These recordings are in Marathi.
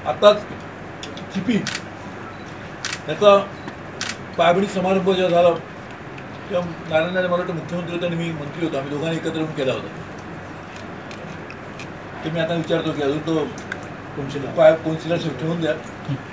आताच चिपी याचा पायाभरणी समारंभ जेव्हा झाला तेव्हा नारायण मला वाटतं मुख्यमंत्री होते आणि मी मंत्री होतो, आम्ही दोघांनी एकत्र येऊन केला होता. ते मी आता विचारतो की अजून तो कौन्सिलरशिप ठेवून द्या.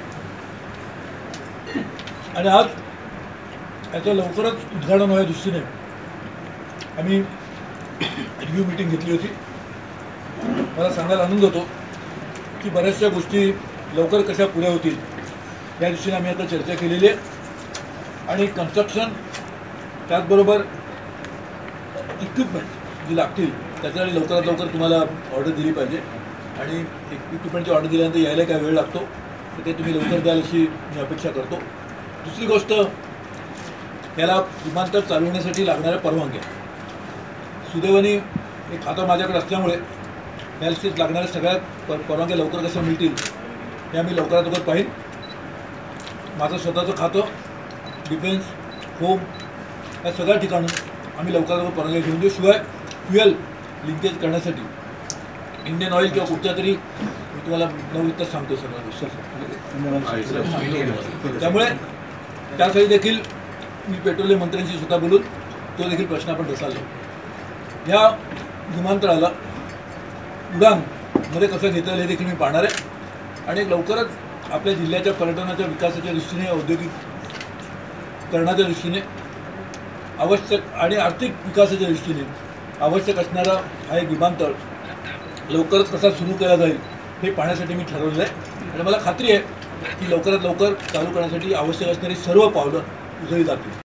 आणि आज याचं लवकरच उद्घाटन होण्याच्या दृष्टीने आम्ही रिव्ह्यू मीटिंग घेतली होती. मला सांगायला आनंद होतो की बऱ्याचशा गोष्टी लवकर कशा पुऱ्या होतील या दृष्टीने आम्ही आता चर्चा केलेली आहे. आणि कन्स्ट्रक्शन त्याचबरोबर इक्विपमेंट जी लागतील त्याच्यासाठी लवकरात लवकर तुम्हाला ऑर्डर दिली पाहिजे. आणि इक्विपमेंटची ऑर्डर दिल्यानंतर यायला काय वेळ लागतो तर ते तुम्ही लवकर द्याल अशी मी अपेक्षा करतो. दुसरी गोष्ट, याला विमानतळ चालवण्यासाठी लागणाऱ्या परवानग्या सुदैवाने एक खातं माझ्याकडे असल्यामुळे यासाठी लागणाऱ्या सगळ्या परवानग्या लवकर कशा मिळतील हे आम्ही लवकरात लवकर पाहीन. माझं स्वतःचं खातं डिफेन्स, होम या सगळ्या ठिकाणून आम्ही लवकरात लवकर परवानग्या घेऊन देऊ. शिवाय फ्युएल लिंकेज करण्यासाठी इंडियन ऑइल किंवा कुठच्या तरी मी तुम्हाला नववित्त सांगतो सगळ्या गोष्टी. त्यामुळे त्यासाठी देखील मी पेट्रोलियम मंत्र्यांशी सुद्धा बोलून तो देखील प्रश्न आपण ढकलला. या विमानतळाला उडानमध्ये कसं घेता येईल हे देखील मी पाहणार आहे. आणि लवकरच आपल्या जिल्ह्याच्या पर्यटनाच्या विकासाच्या दृष्टीने, औद्योगिकरणाच्या दृष्टीने आवश्यक आणि आर्थिक विकासाच्या दृष्टीने आवश्यक असणारा हा एक विमानतळ लवकरच कसा सुरू केला जाईल हे पाहण्यासाठी मी ठरवलं आहे. आणि मला खात्री आहे की लवकरात लवकर चालू करण्यासाठी आवश्यक असणारी सर्व पावलं उचलली जातील.